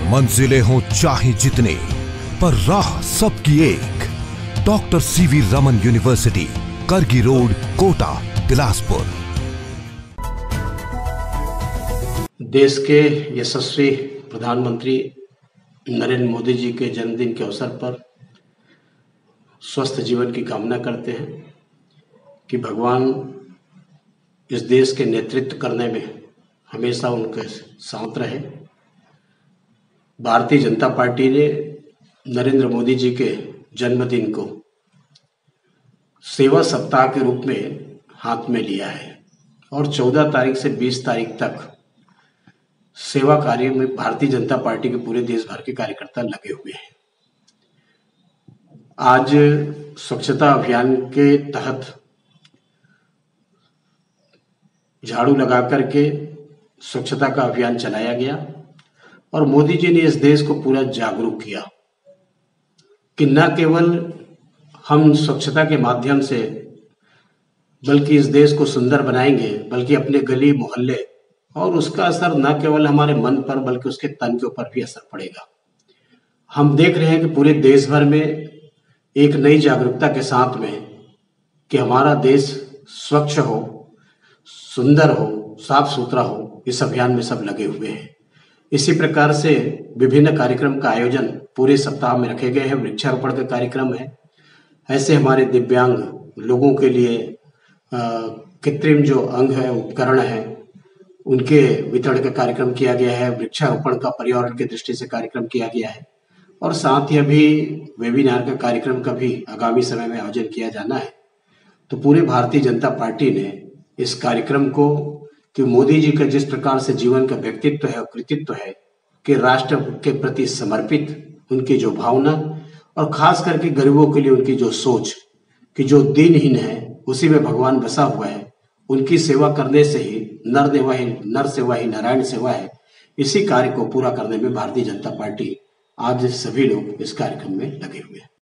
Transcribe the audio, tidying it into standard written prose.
मंजिलें हों चाहे जितनी, पर राह सबकी एक। Doctor C V Raman university, Kargi road, Kota, Bilaspur. देश के यशस्वी प्रधानमंत्री नरेंद्र मोदी जी के जन्मदिन के अवसर पर स्वस्थ जीवन की कामना करते हैं कि भगवान इस देश के नेतृत्व करने में हमेशा उनके साथ रहे। भारतीय जनता पार्टी ने नरेंद्र मोदी जी के जन्मदिन को सेवा सप्ताह के रूप में हाथ में लिया है और 14 तारीख से 20 तारीख तक सेवा कार्य में भारतीय जनता पार्टी के पूरे देश भर के कार्यकर्ता लगे हुए हैं। आज स्वच्छता अभियान के तहत झाड़ू लगा करके स्वच्छता का अभियान चलाया गया और मोदी जी ने इस देश को पूरा जागरूक किया कि न केवल हम स्वच्छता के माध्यम से बल्कि इस देश को सुंदर बनाएंगे, बल्कि अपने गली मोहल्ले और उसका असर न केवल हमारे मन पर बल्कि उसके तन के ऊपर भी असर पड़ेगा। हम देख रहे हैं कि पूरे देश भर में एक नई जागरूकता के साथ में कि हमारा देश स्वच्छ हो, सुंदर हो, साफ सुथरा हो, इस अभियान में सब लगे हुए हैं। इसी प्रकार से विभिन्न कार्यक्रम का आयोजन पूरे सप्ताह में रखे गए हैं। वृक्षारोपण का कार्यक्रम है, ऐसे हमारे दिव्यांग लोगों के लिए कृत्रिम जो अंग है, उपकरण है, उनके वितरण का कार्यक्रम किया गया है। वृक्षारोपण का पर्यावरण की दृष्टि से कार्यक्रम किया गया है और साथ ही अभी वेबिनार का कार्यक्रम का भी आगामी समय में आयोजन किया जाना है। तो पूरे भारतीय जनता पार्टी ने इस कार्यक्रम को कि मोदी जी का जिस प्रकार से जीवन का व्यक्तित्व है और कृतित्व है कि राष्ट्र के प्रति समर्पित उनकी जो भावना और खास करके गरीबों के लिए उनकी जो सोच कि जो दीनहीन है उसी में भगवान बसा हुआ है, उनकी सेवा करने से ही नर सेवा ही नारायण सेवा है। इसी कार्य को पूरा करने में भारतीय जनता पार्टी आज सभी लोग इस कार्यक्रम में लगे हुए हैं।